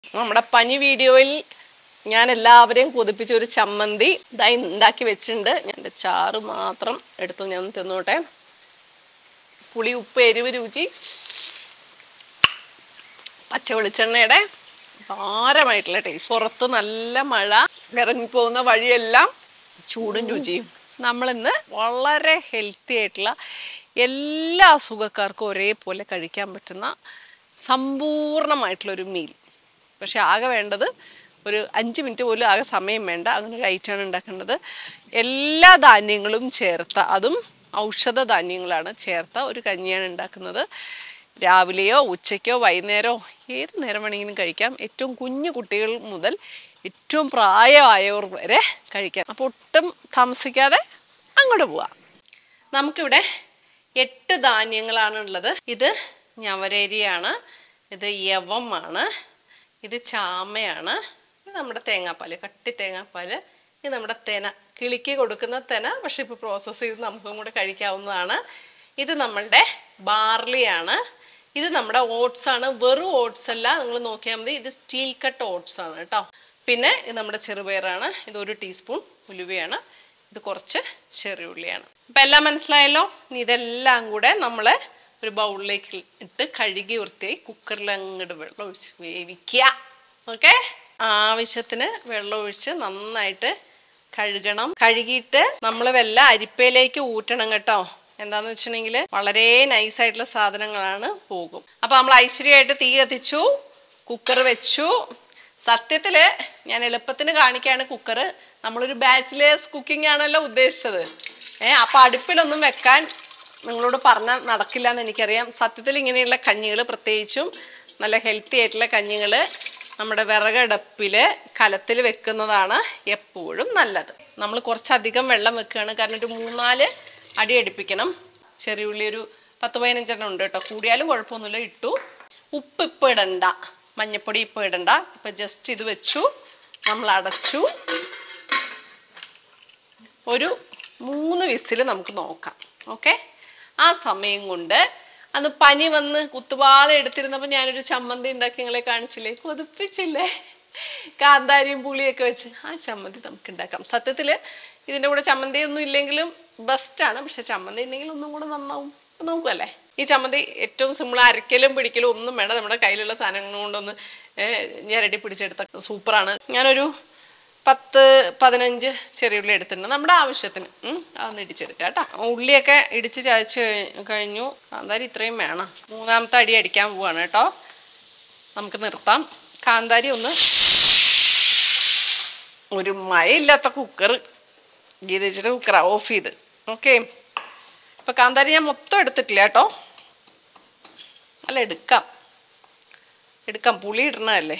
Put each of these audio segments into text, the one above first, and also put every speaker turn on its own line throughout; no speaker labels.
നമ്മുടെ പനി വീഡിയോയിൽ ഞാൻ എല്ലാവരെയും കൊതിപ്പിച്ച ഒരു ചമ്മന്തി ഇതായി ഉണ്ടാക്കി വെച്ചിട്ടുണ്ട്. ഞാൻ ചാറ് മാത്രം എടുത്തു ഞാൻ തിന്നോട്ടെ. പുളി, ഉപ്പ്, എരിവ്, രുചി, പച്ച വെളിച്ചെണ്ണയുടെ ഭാരമായിട്ടുള്ള ടേസ്റ്റ്. പുറത്ത് നല്ല മഴ, ഇറങ്ങിപ്പോകുന്ന വഴിയെല്ലാം ചൂടും രുചിയും. നമ്മളിന്ന് വളരെ ഹെൽത്തി ആയിട്ടുള്ള എല്ലാ അസുഖക്കാർക്കും ഒരേപോലെ കഴിക്കാൻ പറ്റുന്ന സമ്പൂർണമായിട്ടുള്ളൊരു മീൽ. പക്ഷെ ആകെ വേണ്ടത് ഒരു 5 മിനിറ്റ് പോലും ആകെ സമയം വേണ്ട. അങ്ങനെ ഒരു ഐറ്റമാണ് ഉണ്ടാക്കേണ്ടത്. എല്ലാ ധാന്യങ്ങളും ചേർത്ത, അതും ഔഷധ ധാന്യങ്ങളാണ് ചേർത്ത ഒരു കഞ്ഞിയാണ് ഉണ്ടാക്കുന്നത്. രാവിലെയോ ഉച്ചയ്ക്കോ വൈകുന്നേരമോ ഏത് നേരം വേണമെങ്കിലും കഴിക്കാം. ഏറ്റവും കുഞ്ഞു കുട്ടികൾ മുതൽ ഏറ്റവും പ്രായമായവർ വരെ കഴിക്കാം. അപ്പോൾ ഒട്ടും താമസിക്കാതെ അങ്ങോട്ട് പോവാം. നമുക്കിവിടെ 8 ധാന്യങ്ങളാണ് ഉള്ളത്. ഇത് ഞവരരിയാണ്, ഇത് യവമാണ്, ഇത് ചാമയാണ്, ഇത് നമ്മുടെ തേങ്ങാപ്പാൽ, കട്ടി തേങ്ങാപ്പാൽ, ഇത് നമ്മുടെ തെന, കിളിക്ക് കൊടുക്കുന്ന തെന, പക്ഷെ ഇപ്പോൾ പ്രോസസ്സ് ചെയ്ത് നമുക്കും കൂടെ കഴിക്കാവുന്നതാണ്. ഇത് നമ്മളുടെ ബാർലിയാണ്, ഇത് നമ്മുടെ ഓട്സ് ആണ്. വെറും ഓട്സ് അല്ല, നിങ്ങൾ നോക്കിയാൽ മതി, ഇത് സ്റ്റീൽ കട്ട് ഓട്സ് ആണ് കേട്ടോ. പിന്നെ ഇത് നമ്മുടെ ചെറുപയറാണ്, ഇത് 1 ടീസ്പൂൺ ഉലുവയാണ്, ഇത് കുറച്ച് ചെറിയ ഉള്ളിയാണ്. അപ്പം എല്ലാം മനസ്സിലായല്ലോ. ഇനി ഇതെല്ലാം കൂടെ നമ്മൾ ഒരു ബൗളിലേക്ക് ഇട്ട് കഴുകി വൃത്തിയായി കുക്കറിൽ അങ്ങോട്ട് വെള്ളം ഒഴിച്ച് വേവിക്കുക. ഓക്കെ, ആവശ്യത്തിന് വെള്ളം ഒഴിച്ച് നന്നായിട്ട് കഴുകണം. കഴുകിയിട്ട് നമ്മൾ വല്ല അരിപ്പയിലേക്ക് ഊറ്റണം കേട്ടോ. എന്താന്ന് വെച്ചിട്ടുണ്ടെങ്കിൽ വളരെ നൈസായിട്ടുള്ള സാധനങ്ങളാണ് പോകും. അപ്പം നമ്മൾ ഐശ്വര്യമായിട്ട് തീ കത്തിച്ചു, കുക്കർ വെച്ചു. സത്യത്തിൽ ഞാൻ എളുപ്പത്തിന് കാണിക്കുകയാണ് കുക്കർ. നമ്മളൊരു ബാച്ചിലേഴ്സ് കുക്കിംഗ് ആണല്ലോ ഉദ്ദേശിച്ചത്. അപ്പം അടുപ്പിലൊന്നും വെക്കാൻ നിങ്ങളോട് പറഞ്ഞാൽ നടക്കില്ല എന്ന് എനിക്കറിയാം. സത്യത്തിൽ ഇങ്ങനെയുള്ള കഞ്ഞികൾ, പ്രത്യേകിച്ചും നല്ല ഹെൽത്തി ആയിട്ടുള്ള കഞ്ഞികൾ, നമ്മുടെ വിറകടുപ്പിൽ കലത്തിൽ വെക്കുന്നതാണ് എപ്പോഴും നല്ലത്. നമ്മൾ കുറച്ചധികം വെള്ളം വെക്കുകയാണ്, കാരണം ഒരു 3-4 അടി അടുപ്പിക്കണം. ചെറിയ ഉള്ളി ഒരു 10-15 ഉണ്ട് കേട്ടോ, കൂടിയാലും കുഴപ്പമൊന്നുമില്ല. ഇട്ടു. ഉപ്പ് ഇപ്പോൾ ഇടണ്ട, മഞ്ഞപ്പൊടി ഇപ്പോൾ ഇടണ്ട. ഇപ്പം ജസ്റ്റ് ഇത് വെച്ചു, നമ്മൾ അടച്ചു. ഒരു 3 വിസിൽ നമുക്ക് നോക്കാം. ഓക്കെ, ആ സമയം കൊണ്ട് അന്ന് പനി വന്ന് കുത്തുപാള എടുത്തിരുന്നപ്പോൾ ഞാനൊരു ചമ്മന്തി ഉണ്ടാക്കി നിങ്ങളെ കാണിച്ചില്ലേ, കൊതിപ്പിച്ചില്ലേ, കാന്താരിയും പുളിയൊക്കെ വെച്ച്. ആ ചമ്മന്തി നമുക്ക് ഉണ്ടാക്കാം. സത്യത്തിൽ ഇതിൻ്റെ കൂടെ ചമ്മന്തി ഒന്നും ഇല്ലെങ്കിലും ബെസ്റ്റാണ്, പക്ഷെ ചമ്മന്തി ഉണ്ടെങ്കിൽ ഒന്നും കൂടെ നന്നാവും. നോക്കുമല്ലേ, ഈ ചമ്മന്തി ഏറ്റവും സിമ്പിൾ, അരക്കലും പിടിക്കലും ഒന്നും വേണ്ട. നമ്മുടെ കയ്യിലുള്ള സാധനങ്ങൾ കൊണ്ടൊന്ന് ഞെരടി പിടിച്ചെടുത്ത സൂപ്പറാണ്. ഞാനൊരു 10-15 ചെറിയുള്ളി എടുത്തിട്ടുണ്ട് നമ്മുടെ ആവശ്യത്തിന്. അതൊന്ന് ഇടിച്ചെടുക്കുക കേട്ടോ. ഉള്ളിയൊക്കെ ഇടിച്ച് ചതച്ച് കഴിഞ്ഞു. കാന്താരി ഇത്രയും വേണം. 3ാമത്തെ അടി അടിക്കാൻ പോവാണ് കേട്ടോ. നമുക്ക് നിർത്താം. കാന്താരി ഒന്ന്, ഒരു മഴയില്ലാത്ത കുക്കർ ഗീത വെച്ചിട്ട് കുക്കർ ഓഫ് ചെയ്ത്. ഓക്കെ, ഇപ്പം കാന്താരി ഞാൻ മൊത്തം എടുത്തിട്ടില്ല കേട്ടോ. അല്ല, എടുക്കാം, പുളി ഇടണതല്ലേ,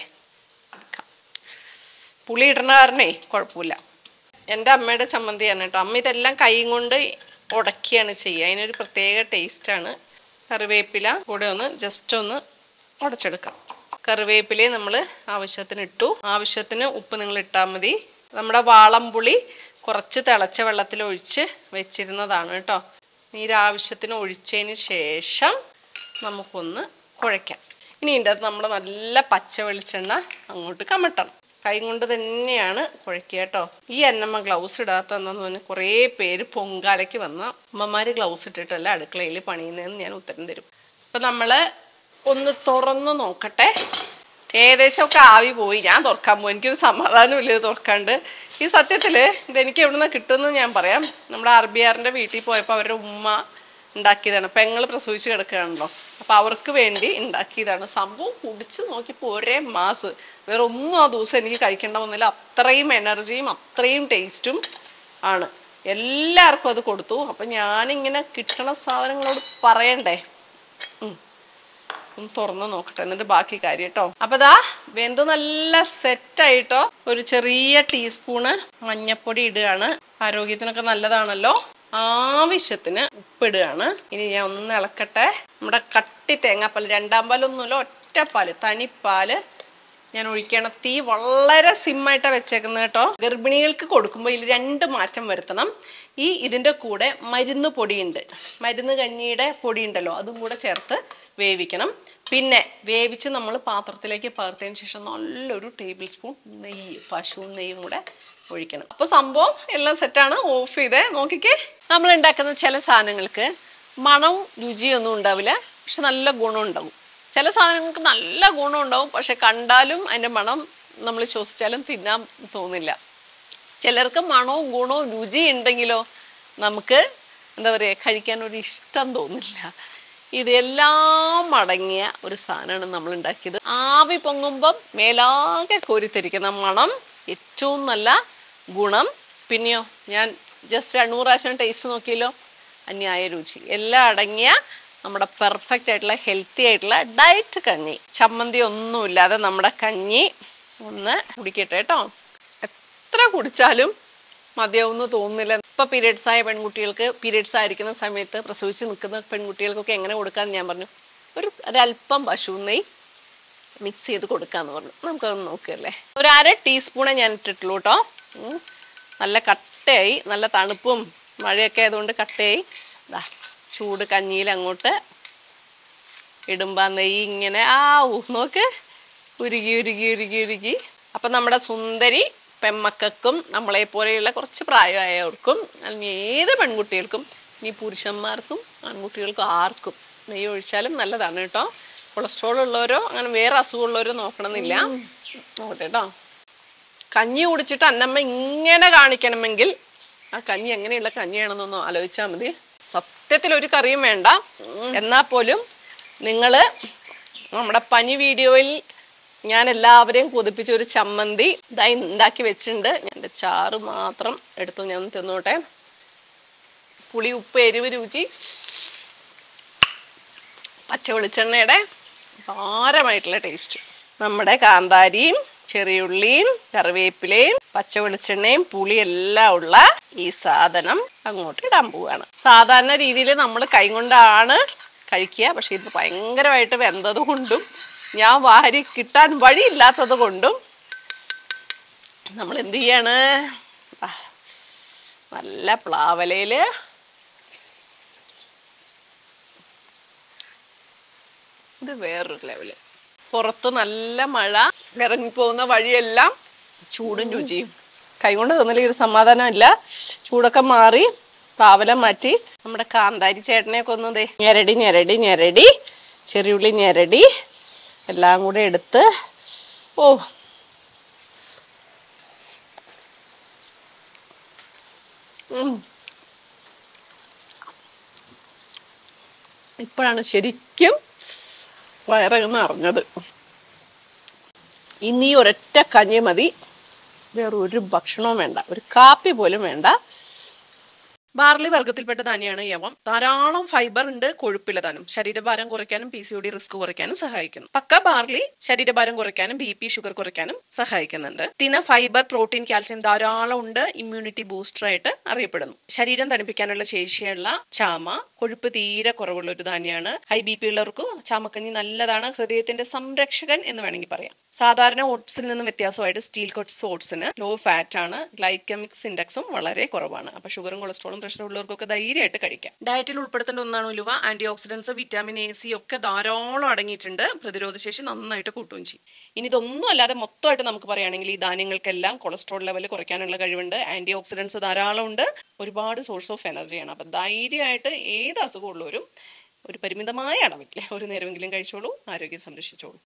പുളി ഇടണ കാരണേ കുഴപ്പമില്ല. എൻ്റെ അമ്മയുടെ ചമ്മന്തിയാണ് കേട്ടോ. അമ്മ ഇതെല്ലാം കൈ കൊണ്ട് ഉടക്കിയാണ് ചെയ്യുക. അതിനൊരു പ്രത്യേക ടേസ്റ്റാണ്. കറിവേപ്പില കൂടെ ഒന്ന് ജസ്റ്റ് ഒന്ന് ഉടച്ചെടുക്കാം. കറിവേപ്പിലയെ നമ്മൾ ആവശ്യത്തിന് ഇട്ടു. ആവശ്യത്തിന് ഉപ്പ് നിങ്ങൾ ഇട്ടാൽ മതി. നമ്മുടെ വാളംപുളി കുറച്ച് തിളച്ച വെള്ളത്തിൽ ഒഴിച്ച് വെച്ചിരുന്നതാണ് കേട്ടോ. നീരാവശ്യത്തിന് ഒഴിച്ചതിന് ശേഷം നമുക്കൊന്ന് കുഴയ്ക്കാം. ഇനി ഇതിൻ്റെ അകത്ത് നമ്മൾ നല്ല പച്ച വെളിച്ചെണ്ണ അങ്ങോട്ട് കമട്ടണം. കൈ കൊണ്ട് തന്നെയാണ് കുഴക്കുക കേട്ടോ. ഈ അന്നമ്മ ഗ്ലൗസ് ഇടാത്തതെന്നു പറഞ്ഞാൽ കുറേ പേര് പൊങ്കാലയ്ക്ക് വന്ന അമ്മമാർ ഗ്ലൗസ് ഇട്ടിട്ടല്ല അടുക്കളയിൽ പണിയുന്നതെന്ന് ഞാൻ ഉത്തരം തരും. അപ്പം നമ്മൾ ഒന്ന് തുറന്ന് നോക്കട്ടെ. ഏകദേശമൊക്കെ ആവി പോയി. ഞാൻ തുറക്കാൻ പോകും, എനിക്കൊരു സമാധാനമില്ല ഇത് തുറക്കാണ്ട്. ഈ സത്യത്തിൽ ഇതെനിക്ക് എവിടെ നിന്ന് കിട്ടുമെന്ന് ഞാൻ പറയാം. നമ്മുടെ RBRൻ്റെ വീട്ടിൽ പോയപ്പോൾ അവരുടെ ഉമ്മ ഉണ്ടാക്കിയതാണ്. പെങ്ങൾ പ്രസവിച്ച് കിടക്കുകയാണല്ലോ, അപ്പോൾ അവർക്ക് വേണ്ടി ഉണ്ടാക്കിയതാണ്. സംഭവം കുടിച്ച് നോക്കിയപ്പോൾ ഒരേ മാസ്, വേറെ ഒന്നും ആ ദിവസം എനിക്ക് കഴിക്കേണ്ട വന്നില്ല. അത്രയും എനർജിയും അത്രയും ടേസ്റ്റും ആണ്. എല്ലാവർക്കും അത് കൊടുത്തു. അപ്പം ഞാനിങ്ങനെ കിട്ടണ സാധനങ്ങളോട് പറയണ്ടേ. ഒന്ന് തുറന്ന് നോക്കട്ടെ, എന്നിട്ട് ബാക്കി കാര്യം കേട്ടോ. അപ്പം ദാ വെന്ത് നല്ല സെറ്റായിട്ടോ. ഒരു ചെറിയ ടീസ്പൂണ് മഞ്ഞപ്പൊടി ഇടുകയാണ്, ആരോഗ്യത്തിനൊക്കെ നല്ലതാണല്ലോ. ആവശ്യത്തിന് ഉപ്പിടുകയാണ്. ഇനി ഞാൻ ഒന്ന് ഇളക്കട്ടെ. നമ്മുടെ കട്ടി തേങ്ങാപ്പാൽ, 2ാം പാലൊന്നുമില്ല, ഒറ്റപ്പാല്, തനിപ്പാല് ഞാൻ ഒഴിക്കണം. തീ വളരെ സിമ്മായിട്ടാണ് വെച്ചേക്കുന്നത് കേട്ടോ. ഗർഭിണികൾക്ക് കൊടുക്കുമ്പോൾ ഇതിൽ 2 മാറ്റം വരുത്തണം. ഇതിൻ്റെ കൂടെ മരുന്ന് പൊടിയുണ്ട്, മരുന്ന് കഞ്ഞിയുടെ പൊടി ഉണ്ടല്ലോ, അതും കൂടെ ചേർത്ത് വേവിക്കണം. പിന്നെ വേവിച്ച് നമ്മൾ പാത്രത്തിലേക്ക് പകർത്തിയതിന് ശേഷം നല്ലൊരു ടേബിൾ സ്പൂൺ നെയ്യ്, പശു നെയ്യും കൂടെ ഒഴിക്കണം. അപ്പോൾ സംഭവം എല്ലാം സെറ്റാണ്. ഓഫ് ചെയ്തേ. നോക്കിക്കേ, നമ്മൾ ഉണ്ടാക്കുന്ന ചില സാധനങ്ങൾക്ക് മണവും രുചിയൊന്നും ഉണ്ടാവില്ല, പക്ഷെ നല്ല ഗുണം ഉണ്ടാവും. ചില സാധനങ്ങൾക്ക് നല്ല ഗുണം ഉണ്ടാവും, പക്ഷെ കണ്ടാലും അതിൻ്റെ മണം നമ്മൾ ശ്വസിച്ചാലും തിന്നാൻ തോന്നില്ല. ചിലർക്ക് മണവും ഗുണവും രുചി ഉണ്ടെങ്കിലോ നമുക്ക് എന്താ പറയുക, കഴിക്കാനൊരു ഇഷ്ടം തോന്നില്ല. ഇതെല്ലാം അടങ്ങിയ ഒരു സാധനമാണ് നമ്മൾ ഉണ്ടാക്കിയത്. ആവി പൊങ്ങുമ്പം മേലാകെ കോരിത്തിരിക്കുന്ന മണം, ഏറ്റവും നല്ല ഗുണം. പിന്നെയോ ഞാൻ ജസ്റ്റ് 200 പ്രാവശ്യം ടേസ്റ്റ് നോക്കിയല്ലോ, അന്യായ രുചി. എല്ലാം അടങ്ങിയ നമ്മുടെ പെർഫെക്റ്റ് ആയിട്ടുള്ള ഹെൽത്തി ആയിട്ടുള്ള ഡയറ്റ് കഞ്ഞി. ചമ്മന്തി ഒന്നുമില്ലാതെ നമ്മുടെ കഞ്ഞി ഒന്ന് കുടിക്കട്ടെ കേട്ടോ. എത്ര കുടിച്ചാലും മതിയാവുമെന്ന് തോന്നുന്നില്ല. ഇപ്പം പീരിയഡ്സ് ആയ പെൺകുട്ടികൾക്ക്, പീരിയഡ്സ് ആയിരിക്കുന്ന സമയത്ത് പ്രസവിച്ച് നിൽക്കുന്ന പെൺകുട്ടികൾക്കൊക്കെ എങ്ങനെ കൊടുക്കാമെന്ന് ഞാൻ പറഞ്ഞു. ഒരല്പം പശു നെയ്യ് മിക്സ് ചെയ്ത് കൊടുക്കാമെന്ന് പറഞ്ഞു. നമുക്കതൊന്ന് നോക്കുകയല്ലേ. 1/2 ടീസ്പൂണേ ഞാൻ ഇട്ടിട്ടുള്ളൂ കേട്ടോ. നല്ല കട്ടയായി, നല്ല തണുപ്പും മഴയൊക്കെ ആയതുകൊണ്ട് കട്ടയായി. ചൂട് കഞ്ഞിയിൽ അങ്ങോട്ട് ഇടുമ്പോൾ നെയ്യ് ഇങ്ങനെ നോക്ക്, ഉരുകി ഉരുകി ഉരുകി ഉരുകി. അപ്പം നമ്മുടെ സുന്ദരി പെമ്മക്കും നമ്മളെ പോലെയുള്ള കുറച്ച് പ്രായമായവർക്കും, അല്ലെങ്കിൽ ഏത് പെൺകുട്ടികൾക്കും, ഇനി പുരുഷന്മാർക്കും ആൺകുട്ടികൾക്കും ആർക്കും നെയ്യ് ഒഴിച്ചാലും നല്ലതാണ് കേട്ടോ. കൊളസ്ട്രോൾ ഉള്ളവരോ അങ്ങനെ വേറെ അസുഖമുള്ളവരോ നോക്കണമെന്നില്ല. നോക്കട്ടെ കേട്ടോ. കഞ്ഞി കുടിച്ചിട്ട് അന്നമ്മ ഇങ്ങനെ കാണിക്കണമെങ്കിൽ ആ കഞ്ഞി എങ്ങനെയുള്ള കഞ്ഞിയാണെന്നൊന്ന് ആലോചിച്ചാൽ മതി. സത്യത്തിൽ ഒരു കറിയും വേണ്ട. എന്നാൽ പോലും നിങ്ങൾ നമ്മുടെ പനി വീഡിയോയിൽ ഞാൻ എല്ലാവരെയും കൊതിപ്പിച്ച ഒരു ചമ്മന്തി ഇതായി ഉണ്ടാക്കി വെച്ചിട്ടുണ്ട്. എൻ്റെ ചാറ് മാത്രം എടുത്തു ഞാൻ തിന്നോട്ടെ. പുളി, ഉപ്പ്, എരിവ്, രുചി, പച്ച വെളിച്ചെണ്ണയുടെ ഭാരമായിട്ടുള്ള ടേസ്റ്റ്. നമ്മുടെ കാന്താരിയും ചെറിയുള്ളിയും കറിവേപ്പിലയും പച്ച വെളിച്ചെണ്ണയും പുളിയെല്ലാം ഉള്ള ഈ സാധനം അങ്ങോട്ട് ഇടാൻ പോവുകയാണ്. സാധാരണ രീതിയിൽ നമ്മൾ കൈ കൊണ്ടാണ് കഴിക്കുക, പക്ഷെ ഇത് ഭയങ്കരമായിട്ട് വെന്തത് കൊണ്ടും ഞാൻ വാരി കിട്ടാൻ വഴിയില്ലാത്തത് കൊണ്ടും നമ്മൾ എന്ത് ചെയ്യാണ്, നല്ല പ്ലാവലയിൽ ഇത് വേറൊരു ലെവല്. പുറത്ത് നല്ല മഴ, ഇറങ്ങിപ്പോകുന്ന വഴിയെല്ലാം ചൂടും രുചിയും. കൈകൊണ്ട് തന്നില്ല ഒരു സമാധാനമില്ല. ചൂടൊക്കെ മാറി പ്ലാവല മാറ്റി നമ്മുടെ കാന്താരി ചേട്ടനെയൊക്കെ ഒന്ന് ഞെരടി ഞെരടി ഞെരടി ചെറിയുള്ളി ഞെരടി എല്ലാം കൂടെ എടുത്ത് ഇപ്പോഴാണ് ശരിക്കും വയറങ്ങ് അറിഞ്ഞത്. ഇനി ഒരൊറ്റ കഞ്ഞി മതി, വേറൊരു ഭക്ഷണവും വേണ്ട, ഒരു കാപ്പി പോലും വേണ്ട. ബാർലി വർഗത്തിൽപ്പെട്ട ധാന്യമാണ് യവം. ധാരാളം ഫൈബർ ഉണ്ട്, കൊഴുപ്പില്ല താനും. ശരീരഭാരം കുറയ്ക്കാനും PCOD റിസ്ക് കുറയ്ക്കാനും സഹായിക്കുന്നു. പക്ക ബാർലി ശരീരഭാരം കുറയ്ക്കാനും BP ഷുഗർ കുറയ്ക്കാനും സഹായിക്കുന്നുണ്ട്. തിന ഫൈബർ, പ്രോട്ടീൻ, കാൽസ്യം ധാരാളം ഉണ്ട്. ഇമ്മ്യൂണിറ്റി ബൂസ്റ്റർ ആയിട്ട് അറിയപ്പെടുന്നു. ശരീരം തണുപ്പിക്കാനുള്ള ശേഷിയുള്ള ചാമ, കൊഴുപ്പ് തീരെ കുറവുള്ള ഒരു ധാന്യമാണ്. ഹൈ BP ഉള്ളവർക്കും ചാമക്കഞ്ഞി നല്ലതാണ്. ഹൃദയത്തിന്റെ സംരക്ഷകൻ എന്ന് വേണമെങ്കിൽ പറയാം. സാധാരണ ഓട്സിൽ നിന്നും വ്യത്യാസമായിട്ട് സ്റ്റീൽ കോട്സ് ഓട്സിന് ലോ ഫാറ്റ് ആണ്. ഗ്ലൈക്കമിക്സ് ഇൻഡെക്സും വളരെ കുറവാണ്. അപ്പൊ ഷുഗറും കൊളസ്ട്രോളും പ്രഷർ ഉള്ളവർക്കൊക്കെ ധൈര്യമായിട്ട് കഴിക്കാം. ഡയറ്റിൽ ഉൾപ്പെടുത്തേണ്ട ഒന്നാണ് ഉലുവ. Anti oxidants, vitamin A, C ഒക്കെ ധാരാളം അടങ്ങിയിട്ടുണ്ട്. പ്രതിരോധശേഷി നന്നായിട്ട് കൂട്ടുകയും ചെയ്യും. ഇനി ഇതൊന്നും അല്ലാതെ മൊത്തമായിട്ട് നമുക്ക് പറയുകയാണെങ്കിൽ ഈ ധാന്യങ്ങൾക്കെല്ലാം കൊളസ്ട്രോൾ ലെവൽ കുറയ്ക്കാനുള്ള കഴിവുണ്ട്. ആന്റി ഓക്സിഡൻസ് ധാരാളം ഉണ്ട്. ഒരുപാട് സോഴ്സ് ഓഫ് എനർജിയാണ്. അപ്പൊ ധൈര്യമായിട്ട് ഏത് അസുഖമുള്ളവരും ഒരു പരിമിതമായ അളവിൽ ഒരു നേരമെങ്കിലും കഴിച്ചോളൂ. ആരോഗ്യം സംരക്ഷിച്ചോളൂ.